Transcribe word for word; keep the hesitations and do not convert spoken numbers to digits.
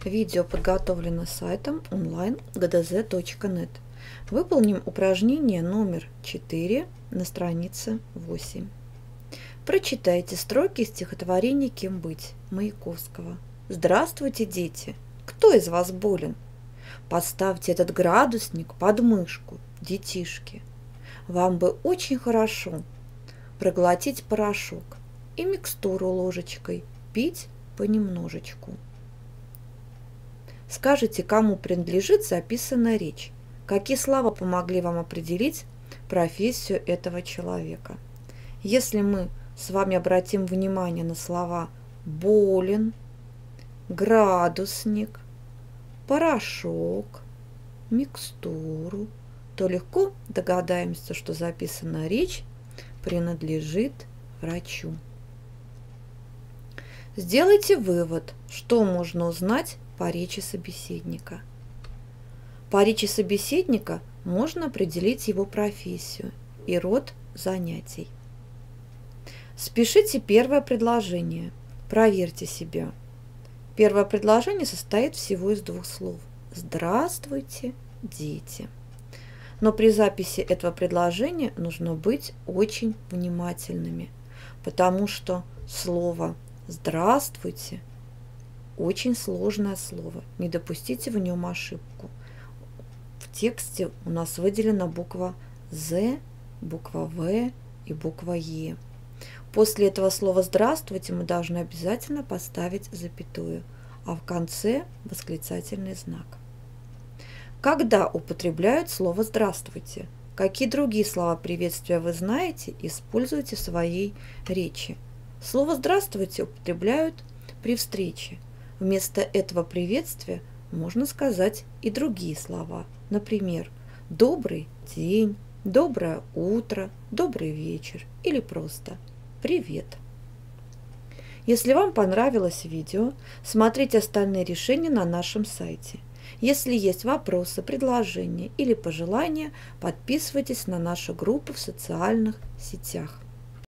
Видео подготовлено сайтом онлайн точка гэ дэ зэ точка нет. Выполним упражнение номер четыре на странице восемь. Прочитайте строки из стихотворения «Кем быть» Маяковского. Здравствуйте, дети! Кто из вас болен? Подставьте этот градусник под мышку, детишки. Вам бы очень хорошо проглотить порошок и микстуру ложечкой пить понемножечку. Скажите, кому принадлежит записанная речь? Какие слова помогли вам определить профессию этого человека? Если мы с вами обратим внимание на слова «болен», «градусник», «порошок», «микстуру», то легко догадаемся, что записанная речь принадлежит врачу. Сделайте вывод, что можно узнать по речи собеседника. По речи собеседника можно определить его профессию и род занятий. Спишите первое предложение. Проверьте себя. Первое предложение состоит всего из двух слов. Здравствуйте, дети. Но при записи этого предложения нужно быть очень внимательными, потому что слово «здравствуйте» очень сложное слово. Не допустите в нем ошибку. В тексте у нас выделена буква «З», буква «В» и буква «Е». После этого слова «здравствуйте» мы должны обязательно поставить запятую, а в конце восклицательный знак. Когда употребляют слово «здравствуйте»? Какие другие слова приветствия вы знаете и используете в своей речи? Слово «здравствуйте» употребляют при встрече. Вместо этого приветствия можно сказать и другие слова. Например, «добрый день», «доброе утро», «добрый вечер» или просто «привет». Если вам понравилось видео, смотрите остальные решения на нашем сайте. Если есть вопросы, предложения или пожелания, подписывайтесь на нашу группу в социальных сетях.